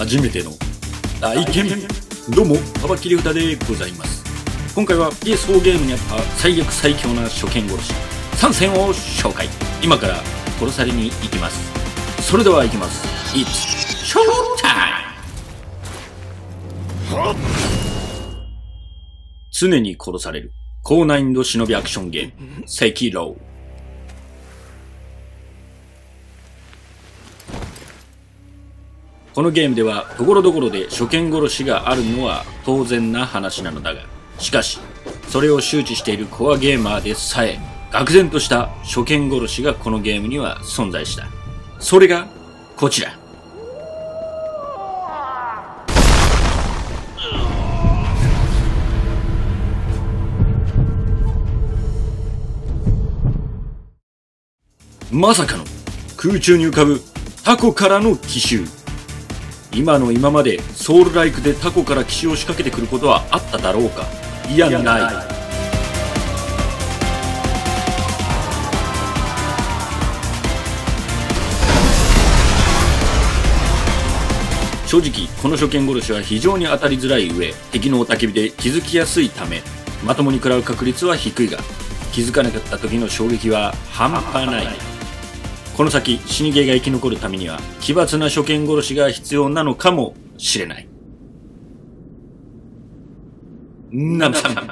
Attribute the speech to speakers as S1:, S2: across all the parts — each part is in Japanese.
S1: 初めての体験。どうも、カバキリフタでございます。今回は PS4 ゲームにあった最悪最強な初見殺し3選を紹介。今から殺されに行きます。それでは行きます。It's Showtime! 常に殺される高難易度忍びアクションゲーム、赤狼。このゲームではところどころで初見殺しがあるのは当然な話なのだが、しかしそれを周知しているコアゲーマーでさえ愕然とした初見殺しがこのゲームには存在した。それがこちら。まさかの空中に浮かぶタコからの奇襲。今の今までソウルライクでタコから奇襲を仕掛けてくることはあっただろうか。いや、ない。正直この初見殺しは非常に当たりづらい上、敵の雄たけびで気づきやすいためまともに食らう確率は低いが、気づかなかった時の衝撃は半端ない。この先死にゲーが生き残るためには奇抜な初見殺しが必要なのかもしれない。ナムさん。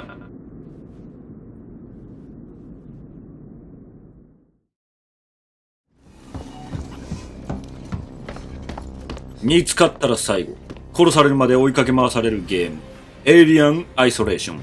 S1: 見つかったら最後、殺されるまで追いかけ回されるゲーム、エイリアン・アイソレーション。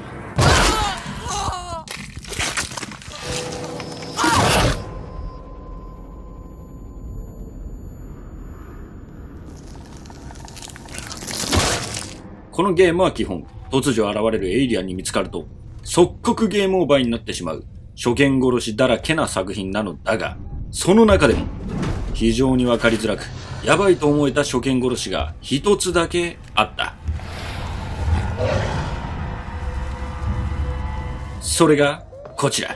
S1: このゲームは基本、突如現れるエイリアンに見つかると即刻ゲームオーバーになってしまう初見殺しだらけな作品なのだが、その中でも非常にわかりづらくやばいと思えた初見殺しが一つだけあった。それがこちら。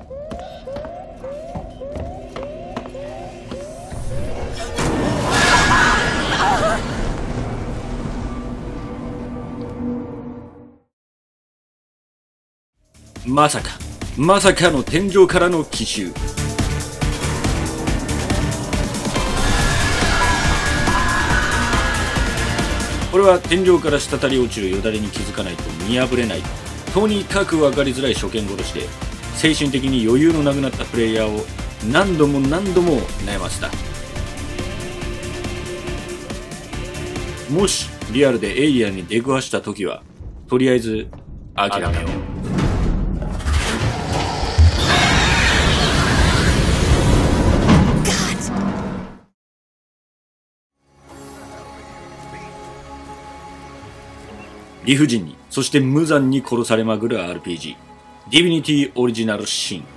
S1: まさかの天井からの奇襲。これは天井から滴り落ちるよだれに気づかないと見破れない、とにかく分かりづらい初見殺しで、精神的に余裕のなくなったプレイヤーを何度も悩ませた。もしリアルでエイリアンに出くわした時はとりあえず諦めよう。理不尽に、そして無残に殺されまぐる RPG、ディビニティオリジナルシン。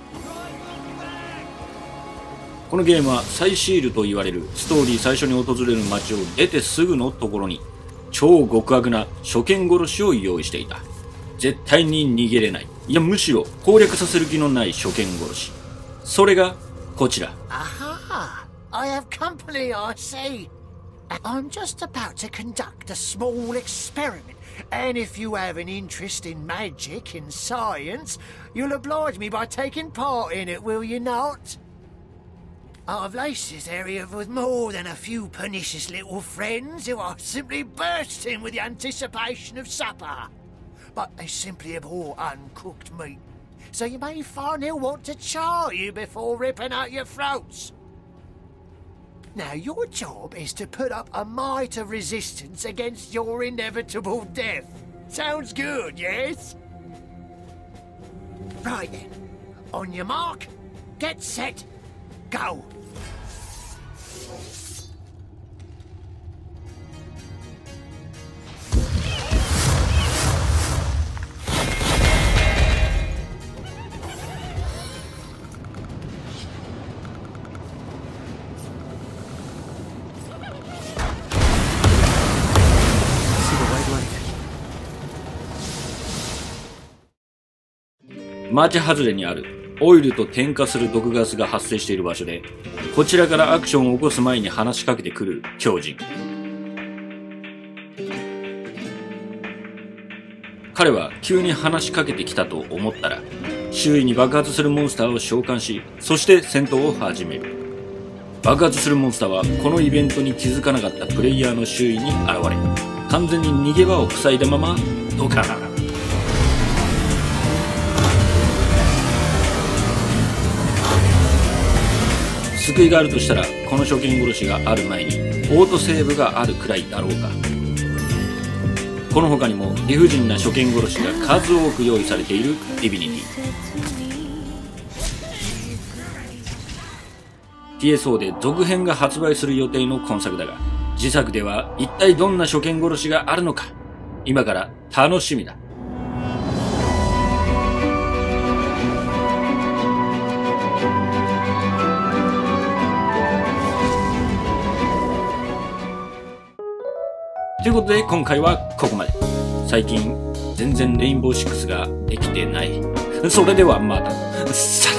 S1: このゲームはサイシールと言われるストーリー最初に訪れる街を出てすぐのところに超極悪な初見殺しを用意していた。絶対に逃げれない、いやむしろ攻略させる気のない初見殺し。それがこちら。
S2: I have company, I see. I'm just about to conduct a small experiment, and if you have an interest in magic and science, you'll oblige me by taking part in it, will you not? I've laced this area with more than a few pernicious little friends who are simply bursting with the anticipation of supper. But they simply abhor uncooked meat, so you may find they'll want to char you before ripping out your throats. Now, your job is to put up a mite of resistance against your inevitable death. Sounds good, yes? Right then. On your mark, get set, go.
S3: light.
S1: 町外れにあるオイルと点火する毒ガスが発生している場所で、こちらからアクションを起こす前に話しかけてくる狂人。 彼は急に話しかけてきたと思ったら、周囲に爆発するモンスターを召喚し、そして戦闘を始める。爆発するモンスターはこのイベントに気づかなかったプレイヤーの周囲に現れ、完全に逃げ場を塞いだままドカーン。救いがあるとしたら、この初見殺しがある前にオートセーブがあるくらいだろうか。この他にも理不尽な初見殺しが数多く用意されているディビニティ。TSO で続編が発売する予定の今作だが、次作では一体どんな初見殺しがあるのか、今から楽しみだ。ということで今回はここまで。最近全然レインボー6ができてない。それではまた。